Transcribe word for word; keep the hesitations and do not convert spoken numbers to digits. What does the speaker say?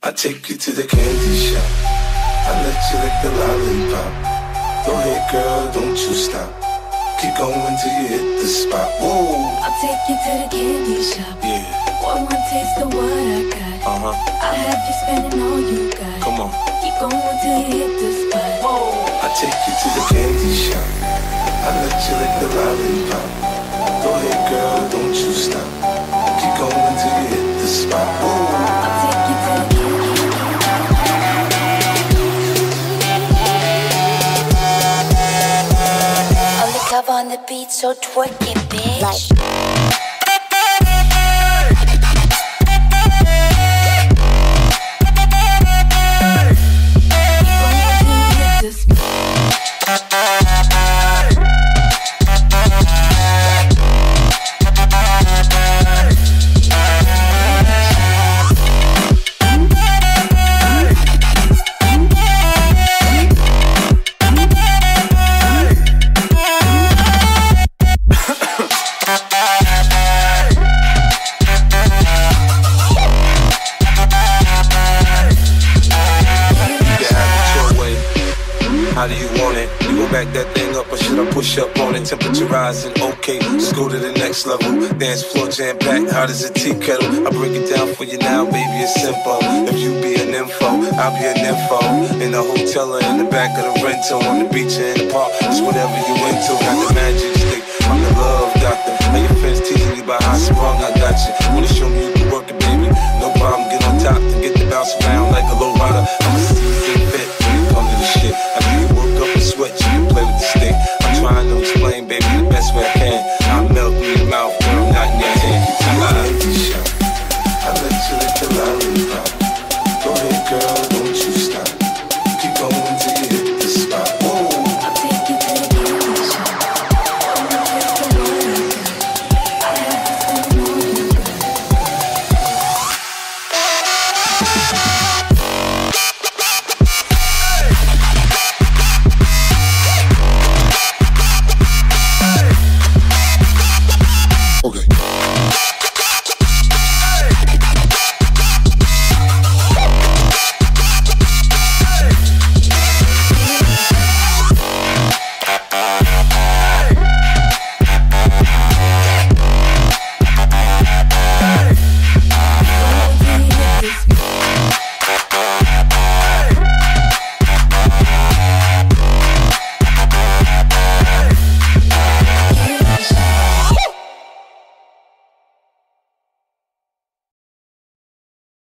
I take you to the candy shop. I let you lick the lollipop. Go ahead, girl, don't you stop. Keep going till you hit the spot. Whoa. I'll take you to the candy shop. Yeah. One more taste of what I got. Uh-huh. I'll have you spending all you got. Come on. Keep going till you hit the spot. Whoa. I take you to the candy shop. I let you lick the lollipop. Go ahead, girl, don't you stop. Keep going till you hit the spot. Whoa. I'll take you to the Cover on the beat, so twerk it, bitch. Like. How do you want it? You gon' back that thing up or should I push up on it? Temperature rising, okay, let's go to the next level. Dance floor jam packed, hot as a tea kettle. I break it down for you now, baby, it's simple. If you be an info, I'll be an info. In the hotel or in the back of the rental, on the beach or in the park, it's whatever you into. Got the magic stick, I'm the love doctor. Now your friends teasing you about how sprung I got you. Wanna show me you can work it, baby? No problem, get on top to